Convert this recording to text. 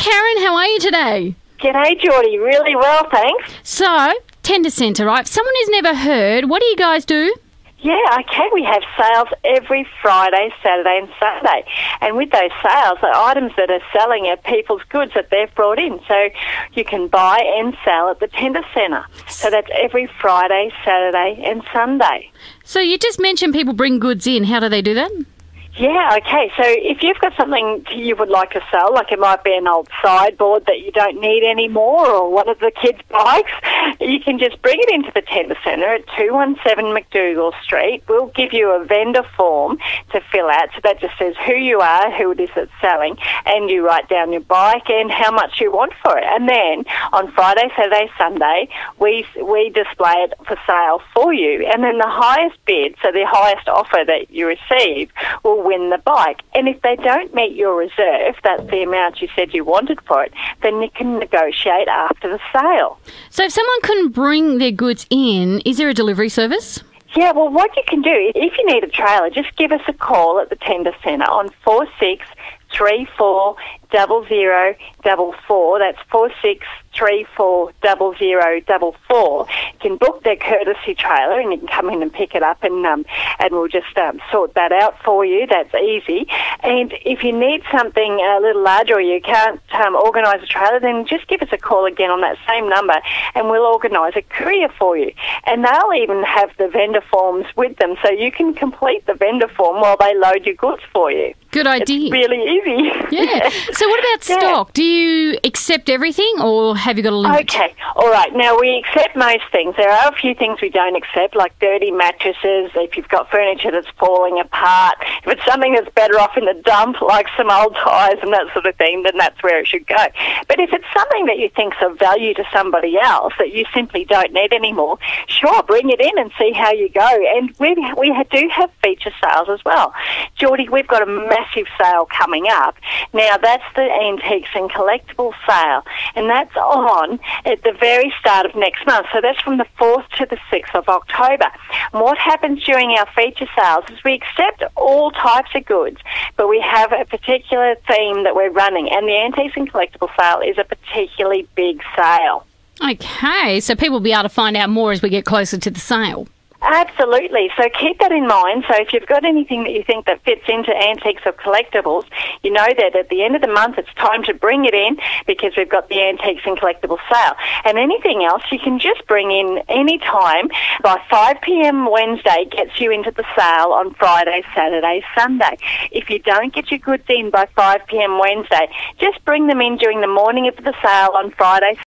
Karen, how are you today? G'day, Geordie. Really well, thanks. So, Tender Centre, right? Someone who's never heard, what do you guys do? Yeah, okay, we have sales every Friday, Saturday and Sunday. And with those sales, the items that are selling are people's goods that they've brought in. So you can buy and sell at the Tender Centre. So that's every Friday, Saturday and Sunday. So you just mentioned people bring goods in. How do they do that? Yeah, okay. So if you've got something you would like to sell, like it might be an old sideboard that you don't need anymore or one of the kids' bikes, you can just bring it into the Tender Centre at 217 McDougall Street. We'll give you a vendor form to fill out. So that just says who you are, who it is that's selling, and you write down your bike and how much you want for it. And then on Friday, Saturday, Sunday, we display it for sale for you. And then the highest bid, so the highest offer that you receive, will win the bike. And if they don't meet your reserve, that's the amount you said you wanted for it, then you can negotiate after the sale. So if someone couldn't bring their goods in, is there a delivery service? Yeah, well, what you can do, if you need a trailer, just give us a call at the Tender Centre on 46340044. That's 46340044. You can book their courtesy trailer and you can come in and pick it up and we'll just sort that out for you. That's easy. And if you need something a little larger or you can't organise a trailer, then just give us a call again on that same number and we'll organise a courier for you. And they'll even have the vendor forms with them so you can complete the vendor form while they load your goods for you. Good idea. It's really easy. Yeah. So what about stock? Do you accept everything or have you got a limit? Okay. All right. Now, we accept most things. There are a few things we don't accept, like dirty mattresses, if you've got furniture that's falling apart. If it's something that's better off in the dump, like some old tyres and that sort of thing, then that's where it should go. But if it's something that you think's of value to somebody else that you simply don't need anymore, sure, bring it in and see how you go. And we do have feature sales as well. Geordie, we've got a massive sale coming up. Now, that's the Antiques and Collectibles sale, and that's on at the very start of next month. So that's from the 4th to the 6th of October. And what happens during our feature sales is we accept all types of goods, but we have a particular theme that we're running, and the Antiques and Collectibles sale is a particularly big sale. Okay, so people will be able to find out more as we get closer to the sale. Absolutely. So keep that in mind. So if you've got anything that you think that fits into Antiques or Collectibles, you know that at the end of the month it's time to bring it in because we've got the Antiques and Collectibles sale. And anything else you can just bring in any time by 5 p.m. Wednesday gets you into the sale on Friday, Saturday, Sunday. If you don't get your goods in by 5 p.m. Wednesday, just bring them in during the morning of the sale on Friday,